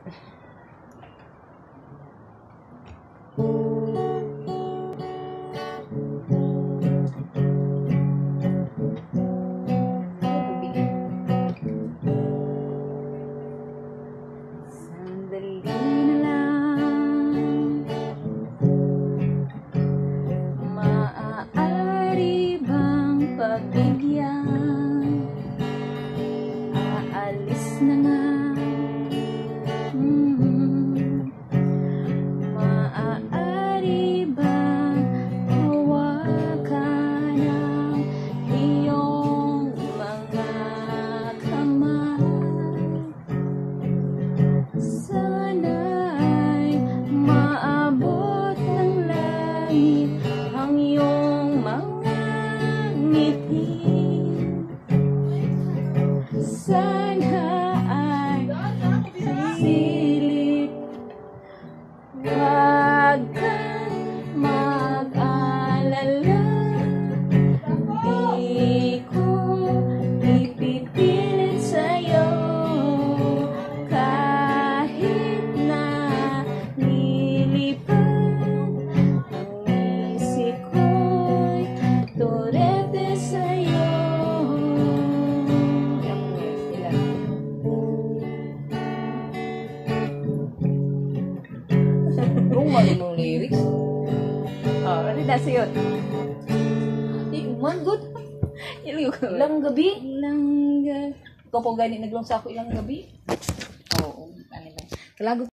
Sandali na lang, maaari bang pagbigyan? Aalis na nga. Maaari bang hawakan ang iyong mga kamay? Sana'y maabot ng langit ang iyong mga ngiti. Sana ay silip, huwag kang mag-alala. Di ko ipipilit sa'yo kahit na lilipad ang isip ko'y Torete sa'yo. Mali mong lyrics. Oh, ano na sa'yo? Man, good. Ilang gabi? Ilang gabi. Ikaw po gani naglong sa ako ilang gabi? Oo. Ano lang. Kalago